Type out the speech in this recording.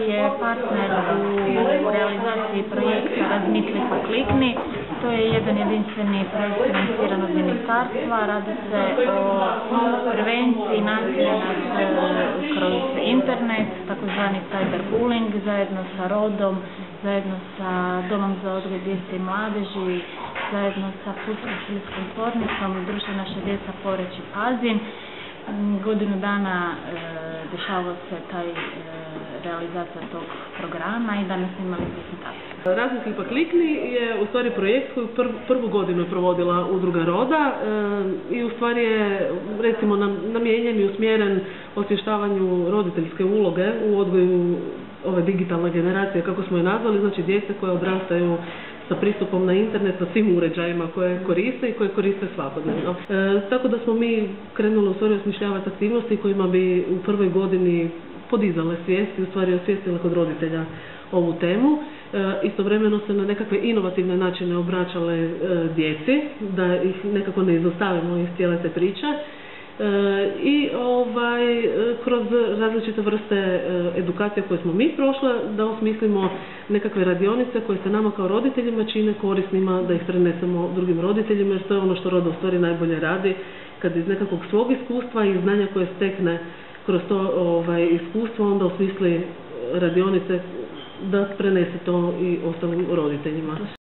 je partner u realizaciji projekta Razmisli pa klikni. To je jedan jedinstveni projekt financiran od ministarstva. Radi se o prevenciji nasilja kroz internet, takozvani cyberbullying, zajedno sa Rodom, zajedno sa Domom za odgoj djece i mladeži, zajedno sa Pulskom filmskom tvornicom, Društvo naša djeca Poreč i Pazin. Godinu dana dešavao se taj realizacija tog programa i danas smo imali prezentaciju. Razmisli pa klikni je u stvari projekt koji prvu godinu je provodila udruga Roda i u stvari je recimo namijenjen i usmjeren osvještavanju roditeljske uloge u odgoju ove digitalne generacije, kako smo je nazvali, znači djece koje odrastaju sa pristupom na internet, sa svim uređajima koje koriste i koje koriste svakodnevno. Tako da smo mi krenuli u stvari osmišljavati aktivnosti kojima bi u prvoj godini podizale svijesti, u stvari osvijestile kod roditelja ovu temu. Istovremeno se na nekakve inovativne načine obraćale djeci, da ih nekako ne izostavimo iz cijele te priče. I kroz različite vrste edukacije koje smo mi prošle, da osmislimo nekakve radionice koje se nama kao roditeljima čine korisnima, da ih prenesemo drugim roditeljima, jer to je ono što Roda u stvari najbolje radi, kad iz nekakvog svog iskustva i znanja koje stekne kroz to iskustvo, onda osmisli radionice da prenese to i ostalim roditeljima.